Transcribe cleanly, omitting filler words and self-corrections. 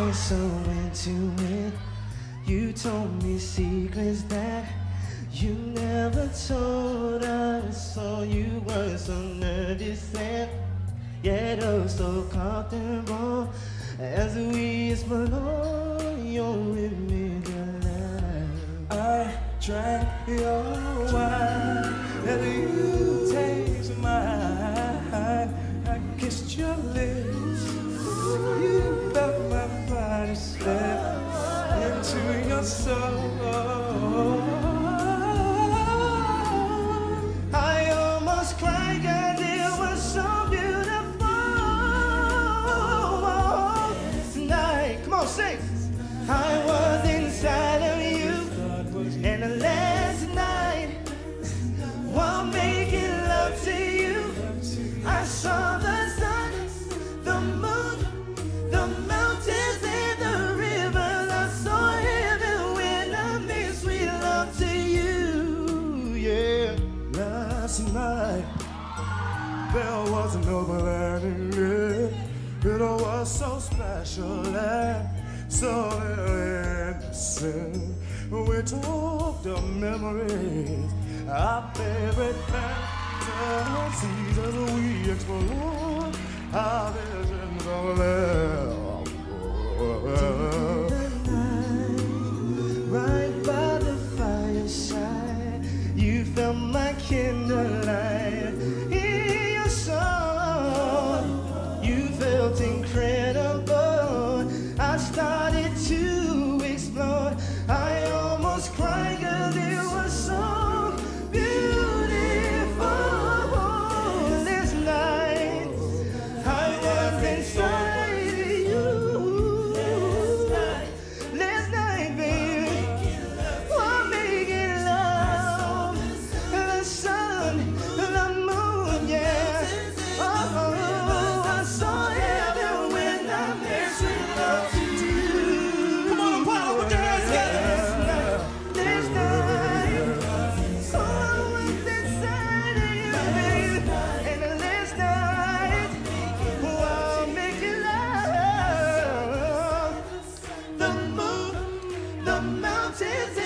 was so into it. You told me secrets that you never told us. So you were so nervous and yet oh so comfortable as we explore your with I drank your wine and you taste mine. I kissed your lips, you felt my body slip into your soul. I almost cried 'cause it was so beautiful. Tonight, come on, sing. I was inside of you, and the last night, while making love to you, I saw the sun, the moon, the mountains, and the rivers. I saw heaven when I made sweet love to you. Yeah. Last night there was nobody. It was so special and so innocent. We talked of memories, our favorite fantasies as we explored our visions of love. Right by the fireside, you felt my candlelight in your soul. You felt incredible. I started to explore. I almost cried 'cause it was so beautiful. This night, I was inside you. Last night, baby, we're making love. The sun, the moon, yeah. Oh, I saw heaven when I made sweet love to you. Come on, Apollo, put your hands together. This night, oh, I was inside of you, baby. And the last night, while making love, the moon, the mountains,